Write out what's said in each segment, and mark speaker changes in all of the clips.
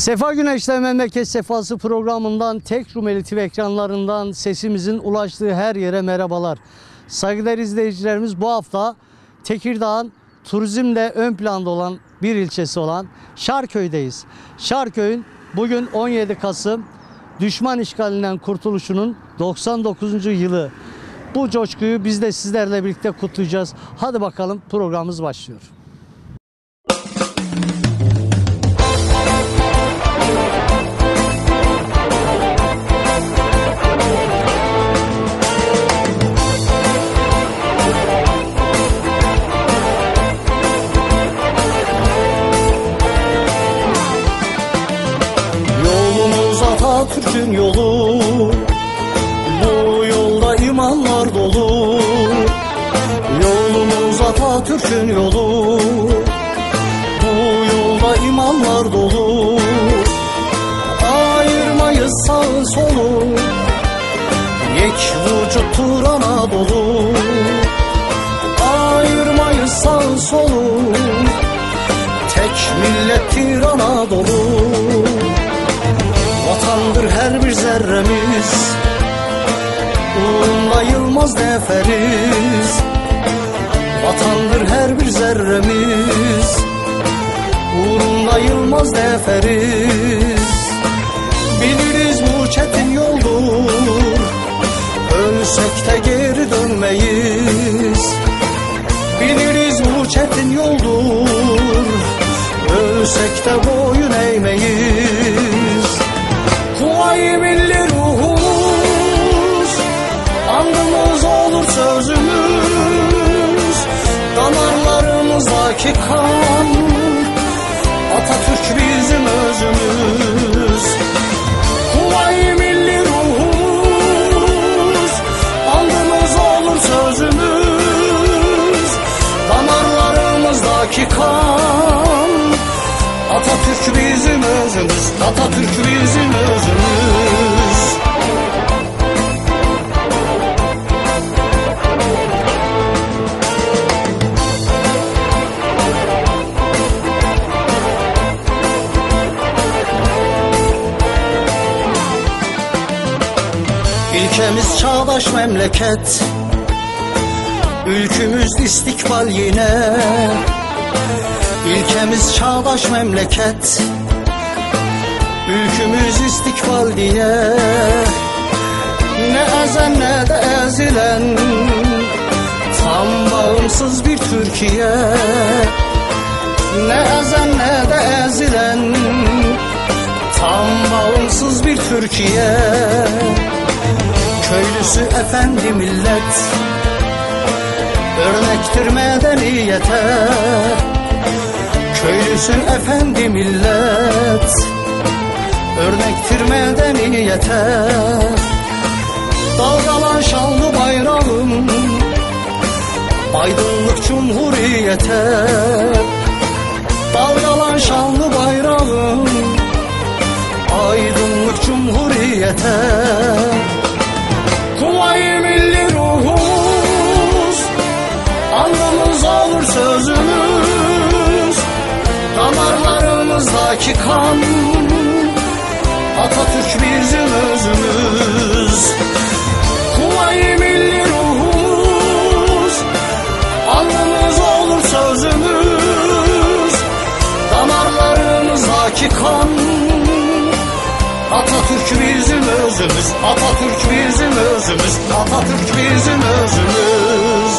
Speaker 1: Sefa Güneş'te Memleket Sefası programından Tek Rumeli TV ekranlarından sesimizin ulaştığı her yere merhabalar. Saygıdeğer izleyicilerimiz, bu hafta Tekirdağ'ın turizmle ön planda olan bir ilçesi olan Şarköy'deyiz. Şarköy'ün bugün 17 Kasım düşman işgalinden kurtuluşunun 99. yılı. Bu coşkuyu biz de sizlerle birlikte kutlayacağız. Hadi bakalım, programımız başlıyor.
Speaker 2: Atatürk'ün yolu, bu yolda imanlar dolu. Yolumuz Atatürk'ün yolu, bu yolda imanlar dolu. Ayırmayız sağı solu, yek vücuttur Anadolu. Ayırmayız sağı solu, tek millettir Anadolu. Vatandır her bir zerremiz, uğrunda yılmaz neferiz. Vatandır her bir zerremiz, uğrunda yılmaz neferiz. Biliriz bu çetin yoldur, ölsek de geri dönmeyiz. Biliriz bu çetin yoldur, ölsek de boyun eğmeyiz. Kuvayi milli ruhumuz, andımız olur sözümüz. Damarlarımızdaki kan, Atatürk bizim özümüz. Kuvayi milli ruhumuz, andımız olur sözümüz. Damarlarımızdaki kan, Atatürk bizim özümüz, Atatürk bizim özümüz. Ülkemiz çağdaş memleket, ülkümüz istikbal yine. Ülkemiz çağdaş memleket, ülkümüz istikbal diye. Ne ezen ne de ezilen, tam bağımsız bir Türkiye. Ne ezen ne de ezilen, tam bağımsız bir Türkiye. Köylüsü efendi millet, örnektir medeniyete. Köylüsün efendi millet, örnektir medeniyete. Dalgalan şanlı bayrağım, aydınlık cumhuriyete. Dalgalan şanlı bayrağım, aydınlık cumhuriyete. Kuvayi milli ruhumuz, andımız olur sözümüz. Damarlarımızdaki kan, Atatürk bizim özümüz. Kuvayi milli ruhumuz, alnımız olur sözümüz. Damarlarımızdaki kan, Atatürk bizim özümüz, Atatürk bizim özümüz, Atatürk bizim özümüz.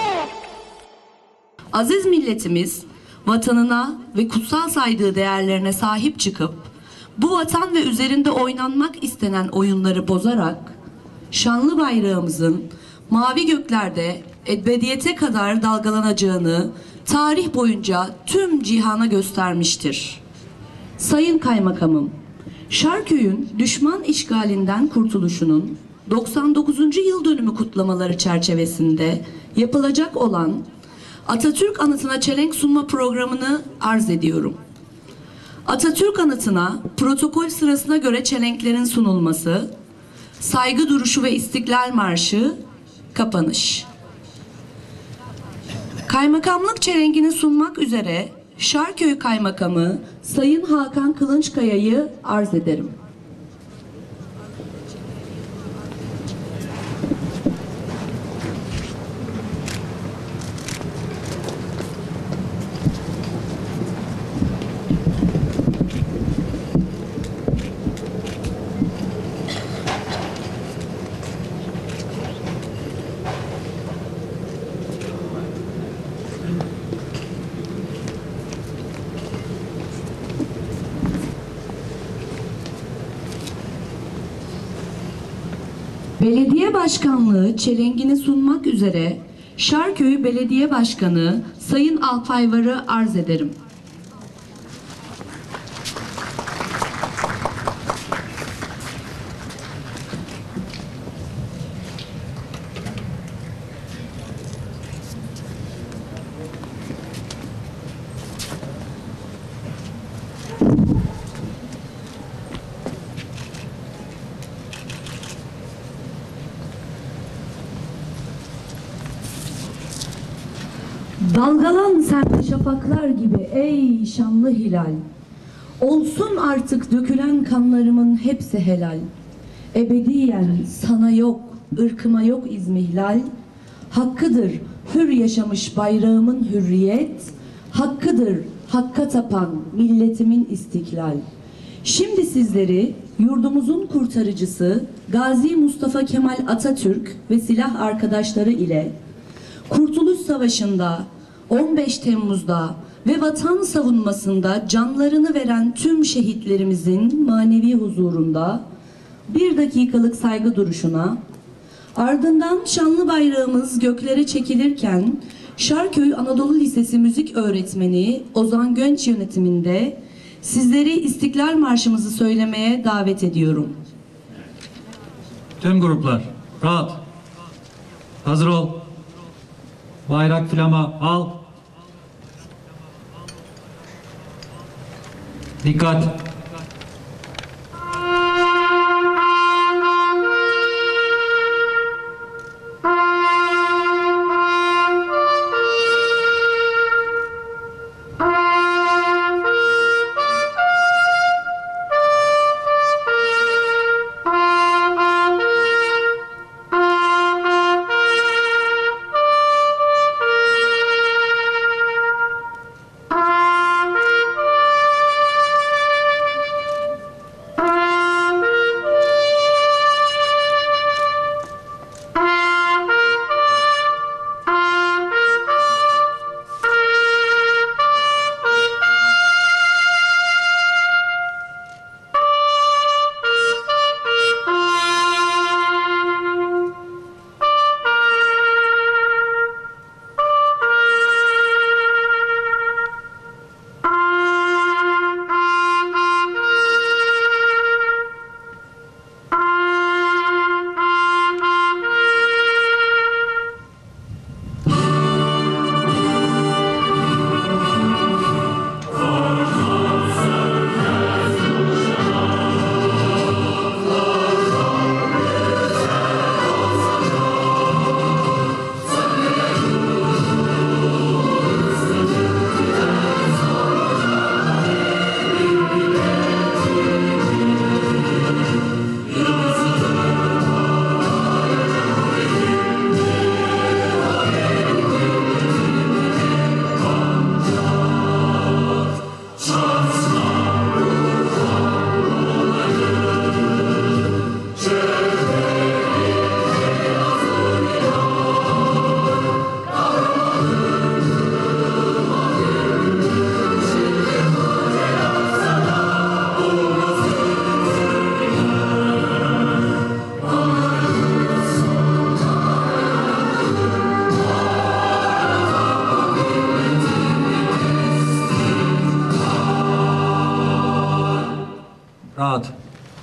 Speaker 3: Aziz milletimiz, vatanına ve kutsal saydığı değerlerine sahip çıkıp bu vatan ve üzerinde oynanmak istenen oyunları bozarak şanlı bayrağımızın mavi göklerde ebediyete kadar dalgalanacağını tarih boyunca tüm cihana göstermiştir. Sayın Kaymakamım, Şarköy'ün düşman işgalinden kurtuluşunun 99. yıl dönümü kutlamaları çerçevesinde yapılacak olan Atatürk Anıtı'na çelenk sunma programını arz ediyorum. Atatürk Anıtı'na protokol sırasına göre çelenklerin sunulması, saygı duruşu ve İstiklal Marşı, kapanış. Kaymakamlık çelenkini sunmak üzere Şarköy Kaymakamı Sayın Hakan Kılınçkaya'yı arz ederim. Belediye Başkanlığı çelengini sunmak üzere Şarköy Belediye Başkanı Sayın Alpayvar'ı arz ederim. Dalgalan sen şafaklar gibi ey şanlı hilal. Olsun artık dökülen kanlarımın hepsi helal. Ebediyen sana yok, ırkıma yok izmihlal. Hakkıdır hür yaşamış bayrağımın hürriyet. Hakkıdır hakka tapan milletimin istiklal. Şimdi sizleri yurdumuzun kurtarıcısı Gazi Mustafa Kemal Atatürk ve silah arkadaşları ile Kurtuluş Savaşı'nda, 15 Temmuz'da ve vatan savunmasında canlarını veren tüm şehitlerimizin manevi huzurunda bir dakikalık saygı duruşuna, ardından şanlı bayrağımız göklere çekilirken Şarköy Anadolu Lisesi müzik öğretmeni Ozan Gönç yönetiminde sizleri İstiklal Marşımızı söylemeye davet ediyorum.
Speaker 4: Tüm gruplar rahat. Hazır ol. Bayrak flama al. Dikkat. Rahat.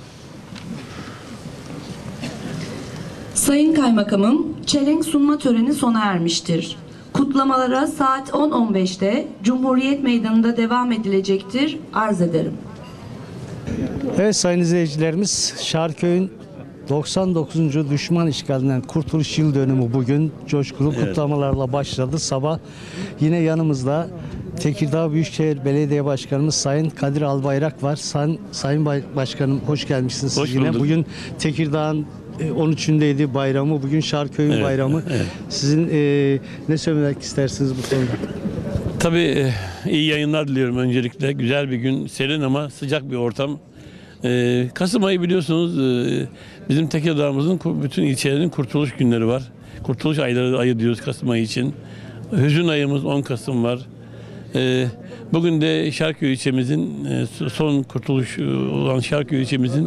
Speaker 3: Sayın Kaymakamım, çelenk sunma töreni sona ermiştir. Kutlamalara saat 10.15'te Cumhuriyet Meydanı'nda devam edilecektir. Arz ederim.
Speaker 1: Evet sayın izleyicilerimiz, Şarköy'ün 99. düşman işgalinden kurtuluş yıl dönümü bugün coşkulu kutlamalarla başladı. Sabah yine yanımızda Tekirdağ Büyükşehir Belediye Başkanımız Sayın Kadir Albayrak var. Sayın Başkanım hoş gelmişsiniz
Speaker 5: Hoş
Speaker 1: siz yine.
Speaker 5: bulduk.
Speaker 1: Bugün Tekirdağ'ın 13'ündeydi bayramı. Bugün Şarköy'ün
Speaker 5: Evet,
Speaker 1: bayramı.
Speaker 5: evet.
Speaker 1: Sizin ne söylemek istersiniz bu konuda?
Speaker 5: Tabii iyi yayınlar diliyorum öncelikle. Güzel bir gün, serin ama sıcak bir ortam. Kasım ayı biliyorsunuz bizim Tekirdağ'ımızın bütün ilçelerinin kurtuluş günleri var. Kurtuluş ayı diyoruz Kasım ayı için. Hüzün ayımız 10 Kasım var. Bugün de Şarköy ilçemizin son kurtuluş olan Şarköy ilçemizin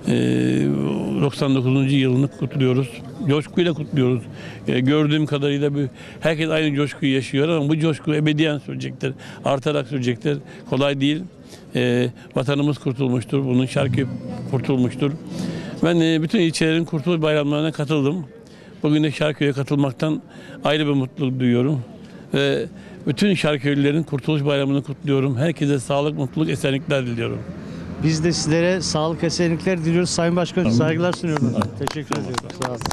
Speaker 5: 99. yılını kutluyoruz. Coşkuyla kutluyoruz. Gördüğüm kadarıyla herkes aynı coşkuyu yaşıyor ama bu coşku ebediyen sürecektir. Artarak sürecektir. Kolay değil. Vatanımız kurtulmuştur. Bunun Şarköy kurtulmuştur. Ben bütün ilçelerin kurtuluş bayramlarına katıldım. Bugün de Şarköy'e katılmaktan ayrı bir mutluluk duyuyorum. Ve bütün Şarköylülerin Kurtuluş Bayramı'nı kutluyorum. Herkese sağlık, mutluluk, esenlikler diliyorum.
Speaker 1: Biz de sizlere sağlık, esenlikler diliyoruz. Sayın Başkanım saygılar sunuyorum. Teşekkür ediyorum. Sağ olun.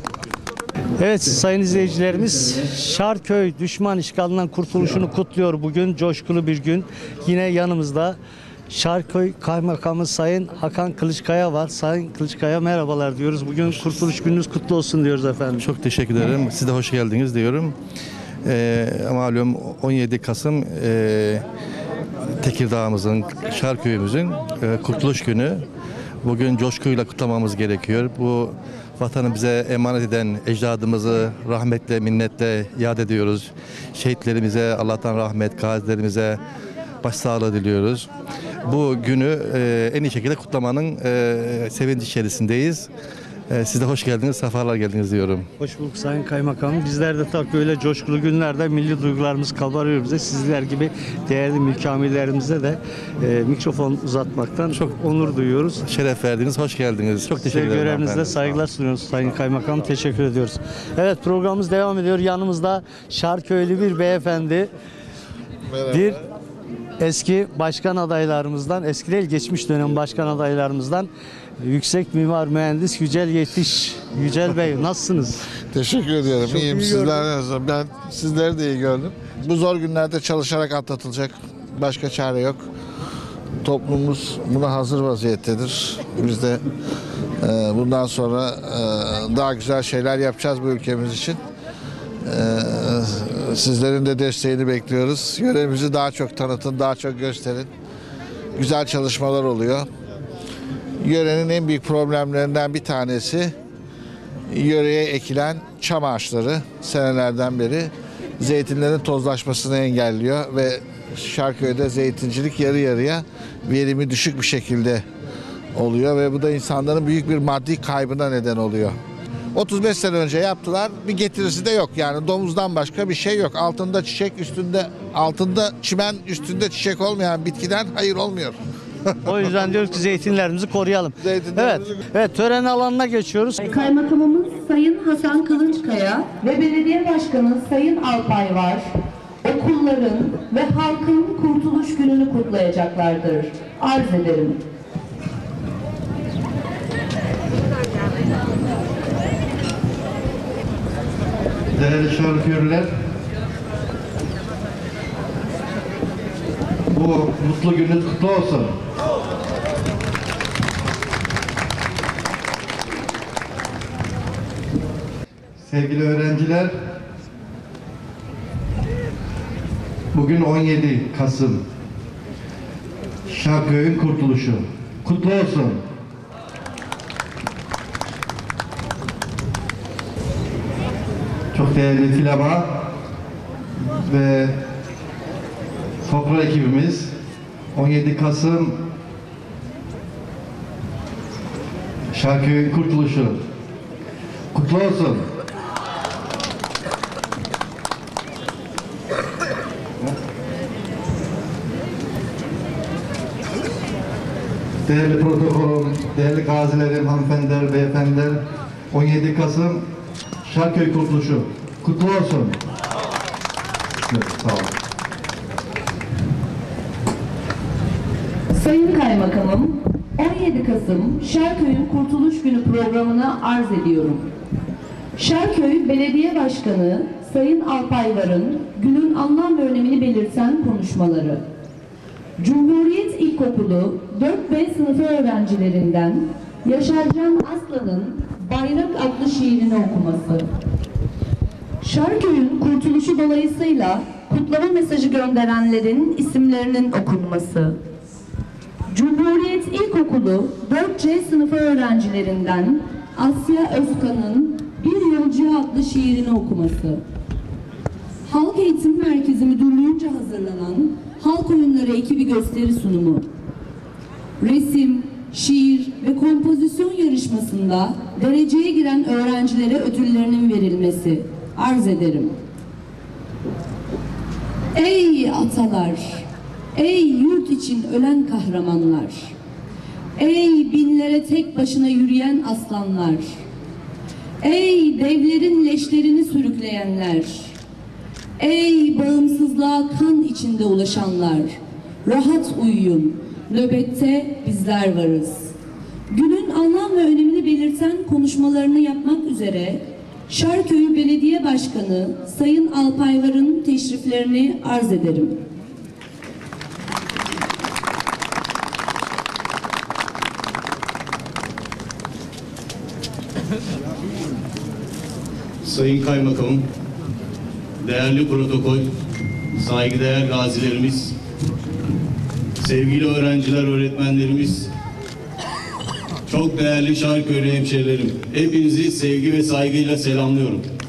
Speaker 1: Evet sayın izleyicilerimiz, Şarköy düşman işgalinden kurtuluşunu kutluyor bugün. Coşkulu bir gün. Yine yanımızda Şarköy Kaymakamı Sayın Hakan Kılıçkaya var. Sayın Kılıçkaya merhabalar diyoruz. Bugün kurtuluş gününüz kutlu olsun diyoruz efendim.
Speaker 6: Çok teşekkür ederim. Siz de hoş geldiniz diyorum. Malum 17 Kasım Tekirdağ'ımızın, Şarköy'ümüzün kurtuluş günü. Bugün coşkuyla kutlamamız gerekiyor. Bu vatanı bize emanet eden ecdadımızı rahmetle, minnetle yad ediyoruz. Şehitlerimize Allah'tan rahmet, gazilerimize başsağlığı diliyoruz. Bu günü en iyi şekilde kutlamanın sevinci içerisindeyiz. Siz de hoş geldiniz, sefalar geldiniz diyorum.
Speaker 1: Hoş bulduk Sayın Kaymakamım. Bizler de tabii böyle coşkulu günlerde milli duygularımız kabarıyor bize. Sizler gibi değerli mülkamirlerimize de mikrofon uzatmaktan çok onur duyuyoruz.
Speaker 6: Şeref verdiniz, hoş geldiniz. Çok teşekkür ederim.
Speaker 1: Görevimizde
Speaker 6: hanımefendi.
Speaker 1: saygılar sunuyoruz Sayın Kaymakam. Teşekkür ediyoruz. Evet programımız devam ediyor. Yanımızda Şarköylü bir beyefendi. Bir eski başkan adaylarımızdan, eski değil geçmiş dönem başkan adaylarımızdan Yüksek Mimar Mühendis Yücel Yetiş. Yücel Bey nasılsınız?
Speaker 7: Teşekkür ediyorum.
Speaker 1: Çok
Speaker 7: İyiyim.
Speaker 1: iyi
Speaker 7: Sizler nasıl? Ben sizleri de iyi gördüm. Bu zor günlerde çalışarak atlatılacak. Başka çare yok. Toplumumuz buna hazır vaziyettedir. Biz de bundan sonra daha güzel şeyler yapacağız bu ülkemiz için. Sizlerin de desteğini bekliyoruz. Yöremizi daha çok tanıtın, daha çok gösterin. Güzel çalışmalar oluyor. Yörenin en büyük problemlerinden bir tanesi yöreye ekilen çam ağaçları senelerden beri zeytinlerin tozlaşmasını engelliyor ve Şarköy'de zeytincilik yarı yarıya verimi düşük bir şekilde oluyor ve bu da insanların büyük bir maddi kaybına neden oluyor. 35 sene önce yaptılar. Bir getirisi de yok. Yani domuzdan başka bir şey yok. Altında çiçek, altında çimen, üstünde çiçek olmayan bitkiden hayır olmuyor.
Speaker 1: O yüzden diyoruz ki zeytinlerimizi koruyalım. Evet tören alanına geçiyoruz.
Speaker 3: Kaymakamımız Sayın Hasan Kılıçkaya ve Belediye Başkanı Sayın Alpay var. Okulların ve halkın kurtuluş gününü kutlayacaklardır. Arz ederim.
Speaker 6: Değerli Şarköylüler, bu mutlu gününüz kutlu olsun. Sevgili öğrenciler, bugün 17 Kasım, Şarköy'ün kurtuluşu. Kutlu olsun. Çok değerli Filama ve Sofra ekibimiz 17 Kasım Şarköy'ün kurtuluşu kutlu olsun. Değerli protokolüm, değerli gazilerim, hanımefendiler, beyefendiler, 17 Kasım Şarköy kurtuluşu kutlu olsun. Evet, sağ olun.
Speaker 3: Sayın Kaymakamım, 17 Kasım Şarköy'ün Kurtuluş Günü programını arz ediyorum. Şarköy Belediye Başkanı Sayın Alpayvar'ın günün anlam ve önemini belirten konu konuşmaları. Cumhuriyet İlkokulu 4B sınıfı öğrencilerinden Yaşarcan Aslan'ın Bayrak adlı şiirini okuması. Şarköy'ün kurtuluşu dolayısıyla kutlama mesajı gönderenlerin isimlerinin okunması. Cumhuriyet İlkokulu 4C sınıfı öğrencilerinden Asya Özkan'ın Bir Yolcuya adlı şiirini okuması. Halk Eğitim Merkezi Müdürlüğü'nce hazırlanan Halk Oyunları ekibi gösteri sunumu. Resim, şiir ve kompozisyon yarışmasında dereceye giren öğrencilere ödüllerinin verilmesi. Arz ederim. Ey atalar! Ey yurt için ölen kahramanlar! Ey binlere tek başına yürüyen aslanlar! Ey devlerin leşlerini sürükleyenler! Ey bağımsızlığa kan içinde ulaşanlar! Rahat uyuyun, nöbette bizler varız. Günün anlam ve önemini belirten konuşmalarını yapmak üzere Şarköy Belediye Başkanı Sayın Alpayvar'ın teşriflerini arz ederim.
Speaker 8: Sayın Kaymakamım, değerli protokol, saygıdeğer gazilerimiz, sevgili öğrenciler, öğretmenlerimiz, çok değerli Şarköy'lü hemşehrilerim, hepinizi sevgi ve saygıyla selamlıyorum.